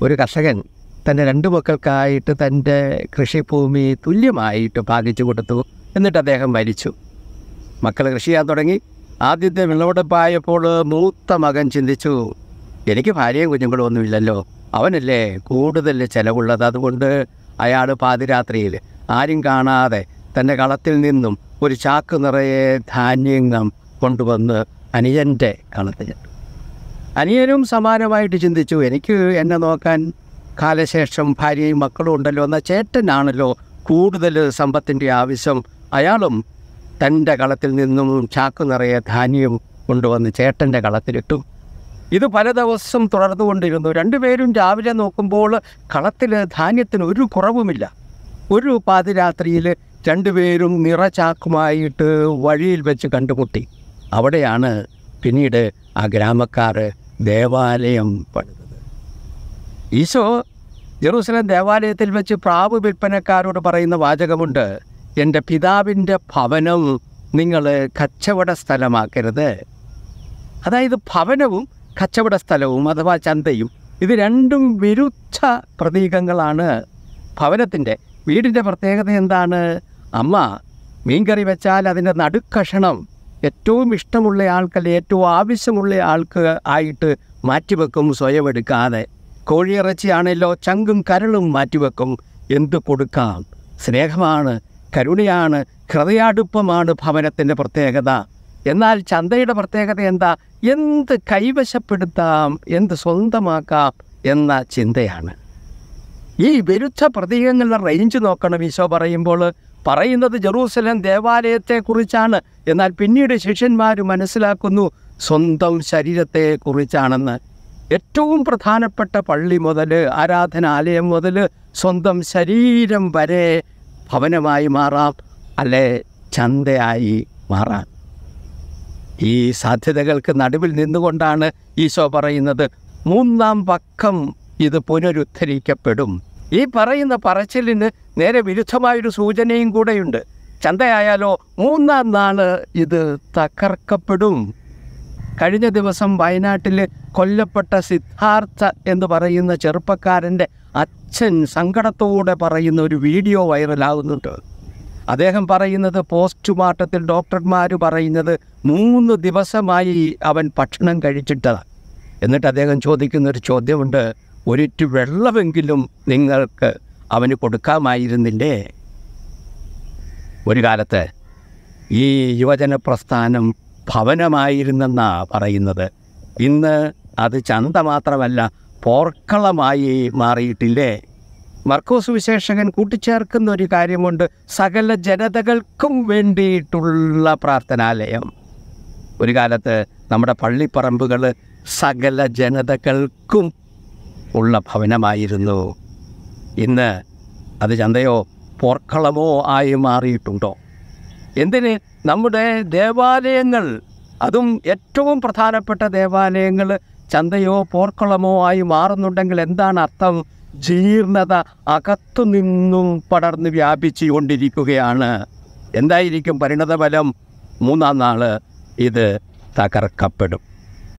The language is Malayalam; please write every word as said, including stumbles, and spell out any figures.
ഒരു കർഷകൻ തൻ്റെ രണ്ട് മക്കൾക്കായിട്ട് തൻ്റെ കൃഷിഭൂമി തുല്യമായിട്ട് ഭാഗിച്ചു കൊടുത്തു. എന്നിട്ട് അദ്ദേഹം മരിച്ചു. മക്കൾ കൃഷി ചെയ്യാൻ തുടങ്ങി. ആദ്യത്തെ വിളവെടുപ്പായപ്പോൾ മൂത്ത മകൻ ചിന്തിച്ചു, എനിക്ക് ഭാര്യയും കുഞ്ഞുങ്ങളും ഒന്നുമില്ലല്ലോ, അവനല്ലേ കൂടുതൽ ചിലവുള്ളത്. അതുകൊണ്ട് അയാൾ പാതിരാത്രിയിൽ ആരും കാണാതെ തൻ്റെ കളത്തിൽ നിന്നും ഒരു ചാക്ക് നിറയെ ധാന്യങ്ങൾ കൊണ്ടുവന്ന് അനിയൻ്റെ കളത്തിലിട്ടു. അനിയനും സമാനമായിട്ട് ചിന്തിച്ചു, എനിക്ക് എന്നെ നോക്കാൻ കാലശേഷം ഭാര്യയും മക്കളും ഉണ്ടല്ലോ, എന്നാൽ ചേട്ടനാണല്ലോ കൂടുതൽ സമ്പത്തിൻ്റെ ആവശ്യം. അയാളും തൻ്റെ കളത്തിൽ നിന്നും ചാക്ക് നിറയെ ധാന്യം കൊണ്ടുവന്ന് ചേട്ടൻ്റെ കളത്തിലിട്ടു. ഇത് പല ദിവസം തുടർന്നുകൊണ്ടിരുന്നു. രണ്ടുപേരും രാവിലെ നോക്കുമ്പോൾ കളത്തിൽ ധാന്യത്തിന് ഒരു കുറവുമില്ല. ഒരു പാതിരാത്രിയിൽ രണ്ടുപേരും നിറചാക്കുമായിട്ട് വഴിയിൽ വെച്ച് കണ്ടുമുട്ടി. അവിടെയാണ് പിന്നീട് ആ ഗ്രാമക്കാർ ദേവാലയം പണിതത്. ഈശോ ജെറൂസലേം ദേവാലയത്തിൽ വെച്ച് പ്രാവ് വിൽപ്പനക്കാരോട് പറയുന്ന വാചകമുണ്ട്, എൻ്റെ പിതാവിൻ്റെ ഭവനം നിങ്ങൾ കച്ചവട സ്ഥലമാക്കരുത്. അതായത് ഭവനവും കച്ചവട സ്ഥലവും അഥവാ ചന്തയും ഇത് രണ്ടും വിരുദ്ധ പ്രതീകങ്ങളാണ്. ഭവനത്തിൻ്റെ വീടിൻ്റെ പ്രത്യേകത എന്താണ്? അമ്മ മീൻകറി വെച്ചാൽ അതിൻ്റെ നടുക്കഷണം ഏറ്റവും ഇഷ്ടമുള്ള ആൾക്കല്ല ഏറ്റവും ആവശ്യമുള്ള ആൾക്ക് ആയിട്ട് മാറ്റിവെക്കും, സ്വയം എടുക്കാതെ. കോഴിയിറച്ചിയാണല്ലോ ചങ്കും കരളും മാറ്റിവെക്കും. എന്ത് കൊടുക്കാം? സ്നേഹമാണ്, കരുണയാണ്, ഹൃദയാടുപ്പമാണ് ഭവനത്തിൻ്റെ പ്രത്യേകത. എന്നാൽ ചന്തയുടെ പ്രത്യേകത എന്താ? എന്ത് കൈവശപ്പെടുത്താം, എന്ത് സ്വന്തമാക്കാം എന്ന ചിന്തയാണ്. ഈ വിരുദ്ധ പ്രതീകങ്ങളുടെ റേഞ്ച് നോക്കണം. ഈശോ പറയുമ്പോൾ പറയുന്നത് ജെറൂസലേം ദേവാലയത്തെക്കുറിച്ചാണ്. എന്നാൽ പിന്നീട് ശിഷ്യന്മാർ മനസ്സിലാക്കുന്നു സ്വന്തം ശരീരത്തെക്കുറിച്ചാണെന്ന്. ഏറ്റവും പ്രധാനപ്പെട്ട പള്ളി മുതൽ ആരാധനാലയം മുതൽ സ്വന്തം ശരീരം വരെ ഭവനമായി മാറാം, അല്ലെ ചന്തയായി മാറാം. ഈ സാധ്യതകൾക്ക് നടുവിൽ നിന്നുകൊണ്ടാണ് ഈശോ പറയുന്നത് മൂന്നാം പക്കം ഇത് പുനരുദ്ധരിക്കപ്പെടും. ഈ പറയുന്ന പറച്ചിലിന് നേരെ വിരുദ്ധമായൊരു സൂചനയും കൂടെയുണ്ട്. ചന്തയായാലോ മൂന്നാം നാള് ഇത് തകർക്കപ്പെടും. കഴിഞ്ഞ ദിവസം വയനാട്ടിൽ കൊല്ലപ്പെട്ട സിദ്ധാർത്ഥ എന്ന് പറയുന്ന ചെറുപ്പക്കാരൻ്റെ അച്ഛൻ സങ്കടത്തോടെ പറയുന്ന ഒരു വീഡിയോ വൈറലാകുന്നുണ്ട്. അദ്ദേഹം പറയുന്നത് പോസ്റ്റ്മോർട്ടത്തിൽ ഡോക്ടർമാർ പറയുന്നത് മൂന്ന് ദിവസമായി അവൻ ഭക്ഷണം കഴിച്ചിട്ടതാണ്. എന്നിട്ട് അദ്ദേഹം ചോദിക്കുന്നൊരു ചോദ്യമുണ്ട്, ഒരിറ്റു വെള്ളമെങ്കിലും നിങ്ങൾക്ക് അവന് കൊടുക്കാമായിരുന്നില്ലേ? ഒരു കാലത്ത് ഈ യുവജന പ്രസ്ഥാനം ഭവനമായിരുന്നെന്നാണ് പറയുന്നത്. ഇന്ന് അത് ചന്ത മാത്രമല്ല പോർക്കളമായി മാറിയിട്ടില്ലേ? മർക്കോസ് വിശേഷകൻ കൂട്ടിച്ചേർക്കുന്ന ഒരു കാര്യമുണ്ട്, സകല ജനതകൾക്കും വേണ്ടിയിട്ടുള്ള പ്രാർത്ഥനാലയം. ഒരു കാലത്ത് നമ്മുടെ പള്ളിപ്പറമ്പുകൾ സകല ജനതകൾക്കും ഉള്ള ഭവനമായിരുന്നു. ഇന്ന് അത് ചന്തയോ പോർക്കളമോ ആയി മാറിയിട്ടുണ്ടോ? എന്തിന്? നമ്മുടെ ദേവാലയങ്ങൾ, അതും ഏറ്റവും പ്രധാനപ്പെട്ട ദേവാലയങ്ങൾ ചന്തയോ പോർക്കളമോ ആയി മാറുന്നുണ്ടെങ്കിൽ എന്താണ് അർത്ഥം? ജീർണത അകത്തു നിന്നും പടർന്ന് വ്യാപിച്ചു കൊണ്ടിരിക്കുകയാണ്. എന്തായിരിക്കും പരിണതഫലം? മൂന്നാം നാൾ ഇത് തകർക്കപ്പെടും.